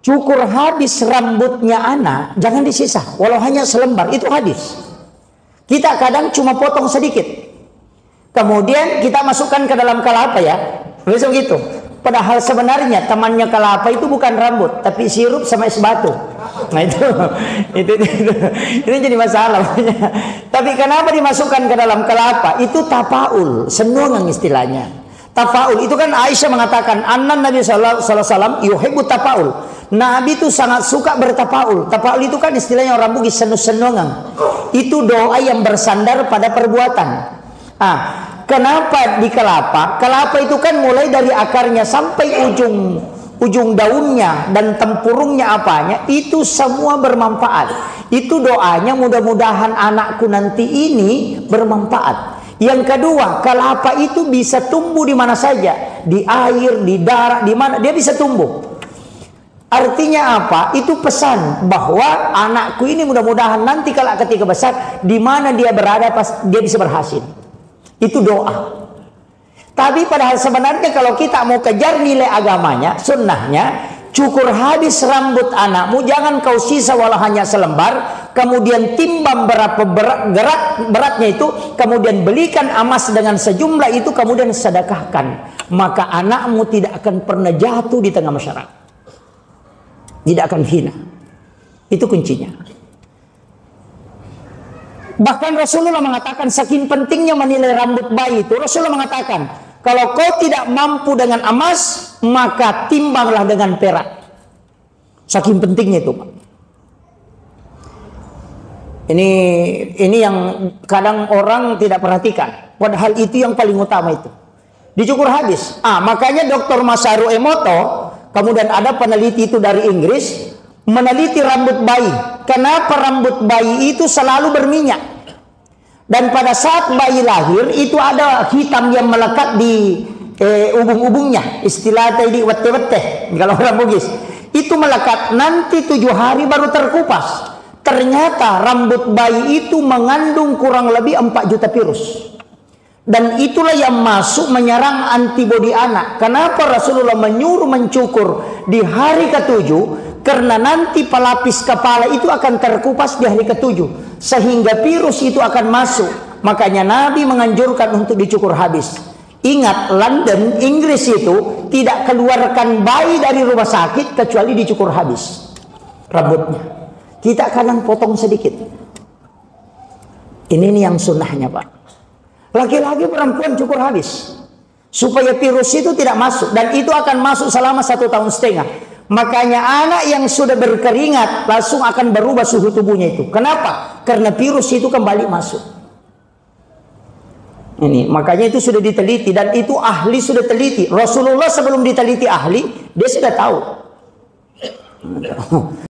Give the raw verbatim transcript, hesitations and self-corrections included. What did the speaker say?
cukur habis rambutnya anak, jangan disisa, walau hanya selembar, itu hadis. Kita kadang cuma potong sedikit, kemudian kita masukkan ke dalam kalapa ya, bisa begitu. Padahal sebenarnya temannya kalapa itu bukan rambut, tapi sirup sama es batu. Nah itu, itu, itu, itu jadi masalah. Tapi kenapa dimasukkan ke dalam kelapa? Itu tafaul, senongan istilahnya. Tafaul itu kan Aisyah mengatakan, Anna Nabi Sallallahu Alaihi Wasallam yuhibbu tafaul. Nabi itu sangat suka bertafaul. Tafaul itu kan istilahnya orang Bugis, senung-senongan. Itu doa yang bersandar pada perbuatan. Ah, kenapa di kelapa? Kelapa itu kan mulai dari akarnya sampai ujung ujung daunnya dan tempurungnya apanya, itu semua bermanfaat. Itu doanya, mudah-mudahan anakku nanti ini bermanfaat. Yang kedua, kelapa itu bisa tumbuh di mana saja, di air, di darat, di mana dia bisa tumbuh. Artinya apa? Itu pesan bahwa anakku ini mudah-mudahan nanti kalau ketika besar, di mana dia berada pas dia bisa berhasil. Itu doa. Tapi padahal sebenarnya kalau kita mau kejar nilai agamanya, sunnahnya, cukur habis rambut anakmu, jangan kau sisa walau hanya selembar, kemudian timbang berapa berat, berat beratnya itu, kemudian belikan emas dengan sejumlah itu, kemudian sedekahkan. Maka anakmu tidak akan pernah jatuh di tengah masyarakat, tidak akan hina. Itu kuncinya. Bahkan Rasulullah mengatakan, saking pentingnya menilai rambut bayi itu, Rasulullah mengatakan, kalau kau tidak mampu dengan emas, maka timbanglah dengan perak. Saking pentingnya itu, Pak. Ini ini yang kadang orang tidak perhatikan. Padahal itu yang paling utama itu. Dicukur habis. Ah, makanya dokter Masaru Emoto, kemudian ada peneliti itu dari Inggris, meneliti rambut bayi. Kenapa rambut bayi itu selalu berminyak? Dan pada saat bayi lahir itu ada hitam yang melekat di eh, ubung-ubungnya, istilah tadi wete-wete kalau orang Bugis. Itu melekat, nanti tujuh hari baru terkupas. Ternyata rambut bayi itu mengandung kurang lebih empat juta virus. Dan itulah yang masuk menyerang antibodi anak. Kenapa Rasulullah menyuruh mencukur di hari ketujuh? Karena nanti pelapis kepala itu akan terkupas di hari ketujuh, sehingga virus itu akan masuk. Makanya Nabi menganjurkan untuk dicukur habis. Ingat, London, Inggris itu tidak keluarkan bayi dari rumah sakit kecuali dicukur habis rambutnya. Kita kadang potong sedikit. Ini nih yang sunnahnya, Pak. Laki-laki perempuan cukur habis supaya virus itu tidak masuk, dan itu akan masuk selama satu tahun setengah. Makanya anak yang sudah berkeringat langsung akan berubah suhu tubuhnya itu. Kenapa? Karena virus itu kembali masuk. Ini makanya itu sudah diteliti, dan itu ahli sudah teliti. Rasulullah sebelum diteliti ahli, dia sudah tahu.